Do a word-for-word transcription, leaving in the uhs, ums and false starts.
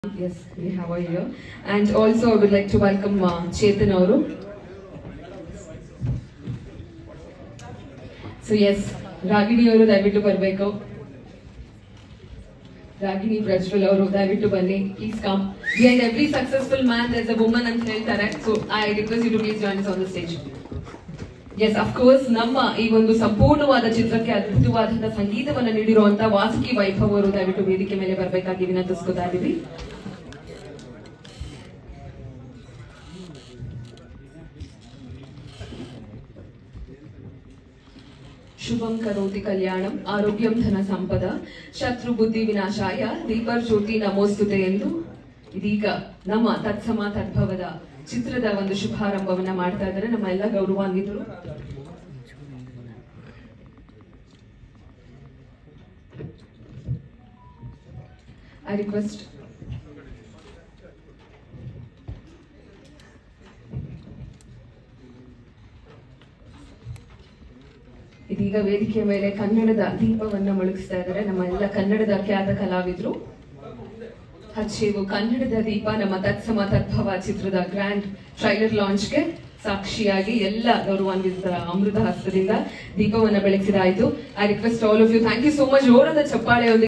Yes, we have her here. And also I would like to welcome uh, Chetan Auru. So yes, Ragini Auru dayavitu barbeku. Ragini Prajwal Auru dayavitu banni. Please come. Behind every successful man there is a woman and ಹೇಳ್ತಾರೆ. So I request you to please join us on the stage. Yes, of course, ನಮ್ಮ ಈ ಒಂದು ಸಂಪೂರ್ಣವಾದ ಚಿತ್ರಕ್ಕೆ ಅದ್ಭುತವಾದ ಸಂಗೀತವನ್ನು ನೀಡಿರುವಂತ ವಾಸುಕಿ ವೈಭವ್ ಅವರು ದಯವಿಟ್ಟು ವೇದಿಕೆ ಮೇಲೆ ಬರಬೇಕಾಗಿ ವಿನಂತಿಸ್ಕೊತಾ ಇದೀವಿ. ಶುಭಂ ಕರೋತಿ ಕಲ್ಯಾಣಂ ಆರೋಗ್ಯಂ ಧನ ಸಂಪದ ಶತ್ರು ಬುದ್ಧಿ ವಿನಾಶಾಯ ದೀಪರ್ ಜ್ಯೋತಿ ನಮೋಸ್ತುತೆ ಎಂದು ಇದೀಗ ನಮ್ಮ ತತ್ಸಮ ತದ್ಭವದ ಚಿತ್ರದ ಒಂದು ಶುಭಾರಂಭವನ್ನ ಮಾಡ್ತಾ ಇದ್ದಾರೆ ನಮ್ಮ ಎಲ್ಲ ಗೌರವಾನ್ವಿತರು. ಐ ರಿಕ್ವೆಸ್ಟ್ ಇದೀಗ ವೇದಿಕೆಯ ಮೇಲೆ ಕನ್ನಡದ ದೀಪವನ್ನ ಮೊಳಗಿಸ್ತಾ ಇದ್ದಾರೆ ನಮ್ಮ ಎಲ್ಲ ಕನ್ನಡದ ಖ್ಯಾತ ಕಲಾವಿದರು. ಹಚ್ಚೇವು ಕನ್ನಡದ ದೀಪ ನಮ್ಮ ತತ್ಸಮ ತದ್ಭವ ಚಿತ್ರದ ಗ್ರ್ಯಾಂಡ್ ಟ್ರೈಲರ್ ಲಾಂಚ್ಗೆ ಸಾಕ್ಷಿಯಾಗಿ ಎಲ್ಲ ಗೌರವಾನ್ವಿತರ ಅಮೃತ ಹಸ್ತದಿಂದ ದೀಪವನ್ನ ಬೆಳಗಿಸಿದಾಯಿತು. I request all of you, thank you so much. ಜೋರದ ಚಪ್ಪಾಳೆ